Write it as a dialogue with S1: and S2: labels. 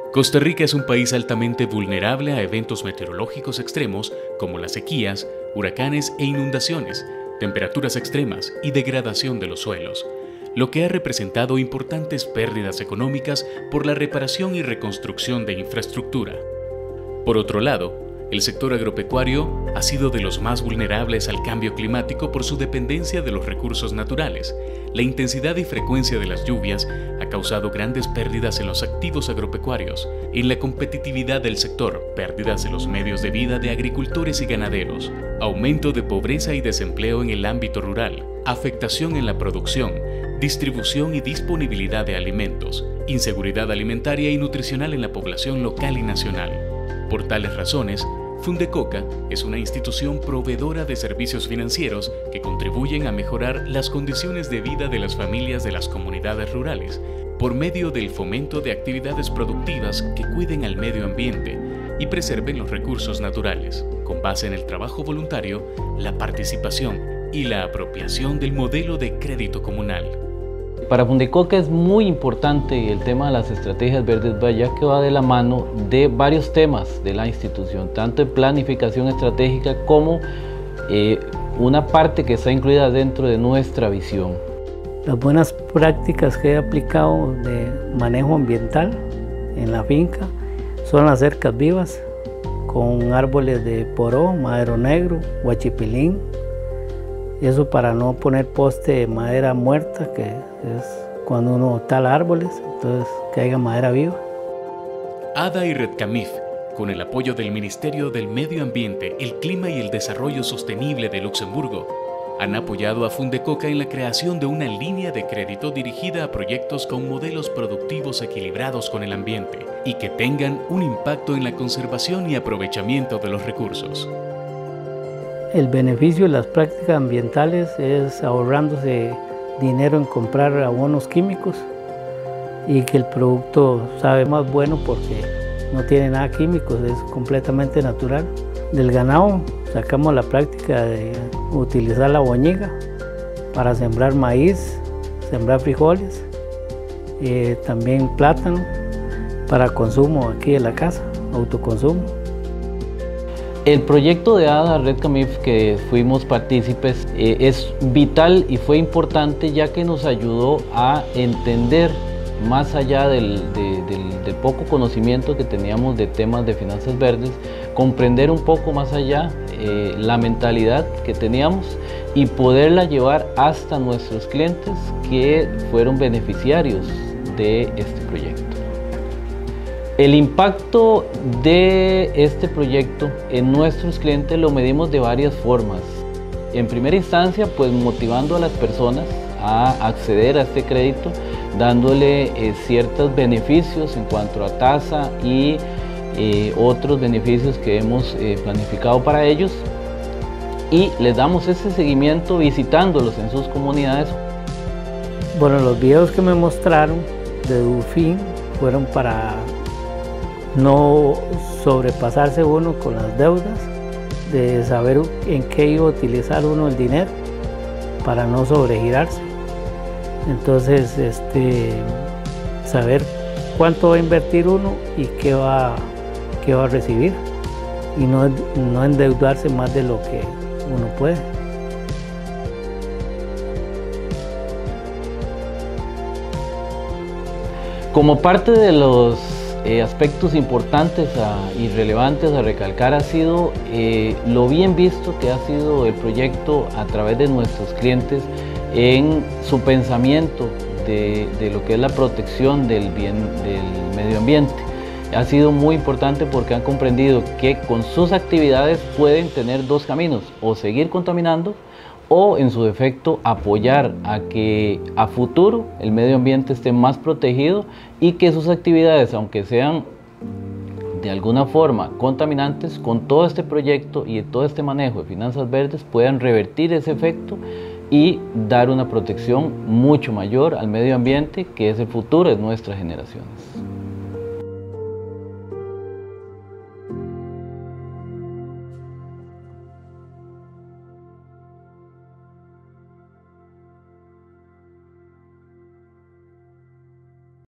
S1: Costa Rica es un país altamente vulnerable a eventos meteorológicos extremos como las sequías, huracanes e inundaciones, temperaturas extremas y degradación de los suelos, lo que ha representado importantes pérdidas económicas por la reparación y reconstrucción de infraestructura. Por otro lado, el sector agropecuario ha sido de los más vulnerables al cambio climático por su dependencia de los recursos naturales. La intensidad y frecuencia de las lluvias ha causado grandes pérdidas en los activos agropecuarios, en la competitividad del sector, pérdidas de los medios de vida de agricultores y ganaderos, aumento de pobreza y desempleo en el ámbito rural, afectación en la producción, distribución y disponibilidad de alimentos, inseguridad alimentaria y nutricional en la población local y nacional. Por tales razones, Fundecoca es una institución proveedora de servicios financieros que contribuyen a mejorar las condiciones de vida de las familias de las comunidades rurales por medio del fomento de actividades productivas que cuiden al medio ambiente y preserven los recursos naturales, con base en el trabajo voluntario, la participación y la apropiación del modelo de crédito comunal.
S2: Para Fundecoca es muy importante el tema de las estrategias verdes, ya que va de la mano de varios temas de la institución, tanto en planificación estratégica como una parte que está incluida dentro de nuestra visión.
S3: Las buenas prácticas que he aplicado de manejo ambiental en la finca son las cercas vivas con árboles de poró, madero negro, huachipilín. Eso para no poner poste de madera muerta, que es cuando uno tala árboles, entonces que haya madera viva.
S1: ADA y Redcamif, con el apoyo del Ministerio del Medio Ambiente, el Clima y el Desarrollo Sostenible de Luxemburgo, han apoyado a Fundecoca en la creación de una línea de crédito dirigida a proyectos con modelos productivos equilibrados con el ambiente y que tengan un impacto en la conservación y aprovechamiento de los recursos.
S3: El beneficio de las prácticas ambientales es ahorrándose dinero en comprar abonos químicos y que el producto sabe más bueno porque no tiene nada químicos, es completamente natural. Del ganado sacamos la práctica de utilizar la boñiga para sembrar maíz, sembrar frijoles, también plátano para consumo aquí en la casa, autoconsumo.
S2: El proyecto de ADA Redcamif que fuimos partícipes es vital y fue importante, ya que nos ayudó a entender más allá del poco conocimiento que teníamos de temas de finanzas verdes, comprender un poco más allá la mentalidad que teníamos y poderla llevar hasta nuestros clientes que fueron beneficiarios de este proyecto. El impacto de este proyecto en nuestros clientes lo medimos de varias formas. En primera instancia, pues motivando a las personas a acceder a este crédito, dándole ciertos beneficios en cuanto a tasa y otros beneficios que hemos planificado para ellos, y les damos ese seguimiento visitándolos en sus comunidades.
S3: Bueno, los videos que me mostraron de Dufin fueron para no sobrepasarse uno con las deudas, de saber en qué iba a utilizar uno el dinero para no sobregirarse. Entonces, saber cuánto va a invertir uno y qué va a recibir, y no endeudarse más de lo que uno puede.
S2: Como parte de los aspectos importantes y relevantes a recalcar ha sido lo bien visto que ha sido el proyecto a través de nuestros clientes en su pensamiento de lo que es la protección del medio ambiente. Ha sido muy importante porque han comprendido que con sus actividades pueden tener dos caminos: o seguir contaminando o, en su defecto, apoyar a que a futuro el medio ambiente esté más protegido y que sus actividades, aunque sean de alguna forma contaminantes, con todo este proyecto y todo este manejo de finanzas verdes puedan revertir ese efecto y dar una protección mucho mayor al medio ambiente, que es el futuro de nuestras generaciones.